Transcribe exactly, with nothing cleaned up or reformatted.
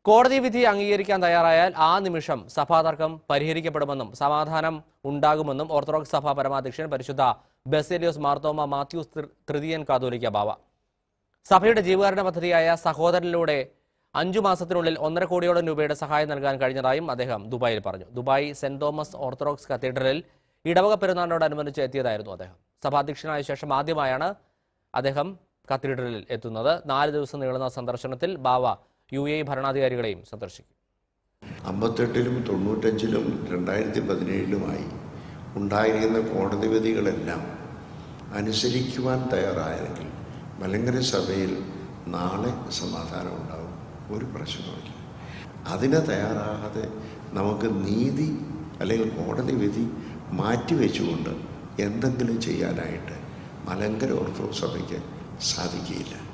കോടതി വിധി അംഗീകരിക്കാൻ തയ്യാറായാൽ ആ നിമിഷം സഭാതർക്കം പരിഹരിക്കപ്പെടുമെന്നും സമാധാനം ഉണ്ടാകുമെന്നും ഓർത്തഡോക്സ് സഭ പരമാധ്യക്ഷൻ പരിശുദ്ധ ബസേലിയോസ് മാർത്തോമ മാത്യൂസ് തൃതീയൻ കാതോലിക്ക ബാവ. സഭയുടെ ജീവകാരുണ്യ പദ്ധതിയായ സഹോദരനിലൂടെ അഞ്ചു മാസത്തിനുള്ളിൽ ഒന്നര കോടിയോളം രൂപയുടെ സഹായം നൽകാൻ കഴിഞ്ഞതായും അദ്ദേഹം ദുബായിൽ പറഞ്ഞു. ദുബായ് സെന്റ് തോമസ് ഓർത്തഡോക്സ് കത്തീഡ്രലിൽ ഇടവക പെരുന്നാളിനോടനുബന്ധിച്ച് എത്തിയതായിരുന്നു അദ്ദേഹം. സഭാധ്യക്ഷനായ ശേഷം ആദ്യമായാണ് അദ്ദേഹം കത്തീഡ്രലിൽ എത്തുന്നത്. നാല് ദിവസം നീളുന്ന സന്ദർശനത്തിൽ ബാവ യു എ ഭരണാധികാരികളെയും സന്ദർശിക്കും. അമ്പത്തെട്ടിലും തൊണ്ണൂറ്റഞ്ചിലും രണ്ടായിരത്തി പതിനേഴിലുമായി ഉണ്ടായിരിക്കുന്ന കോടതി വിധികളെല്ലാം അനുസരിക്കുവാൻ തയ്യാറായെങ്കിൽ മലങ്കര സഭയിൽ നാളെ സമാധാനം ഉണ്ടാവും. ഒരു പ്രശ്നവുമില്ല. അതിന് തയ്യാറാകാതെ നമുക്ക് നീതി അല്ലെങ്കിൽ കോടതി വിധി മാറ്റിവെച്ചുകൊണ്ട് എന്തെങ്കിലും ചെയ്യാനായിട്ട് മലങ്കര ഓർത്തഡോക്സ് സഭയ്ക്ക് സാധിക്കുകയില്ല.